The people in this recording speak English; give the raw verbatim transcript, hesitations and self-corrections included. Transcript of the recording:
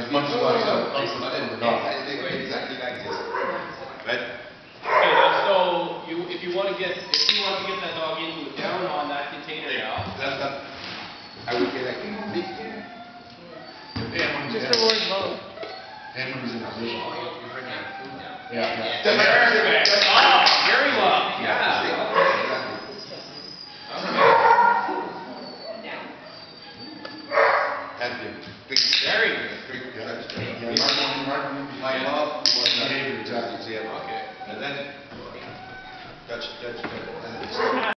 as much as possible. Exactly like this. Right? Okay, now, so you, if you want to get, if you want to get that dog into it, down on that container now. That's that. I would get like a big. Just the word low. And when he's in position. Yeah, yeah. Perfect. Oh, very well. Yeah. Very good. Yeah, Martin, Martin, My love was not behavior, exactly. Okay. And then touch, touch, touch.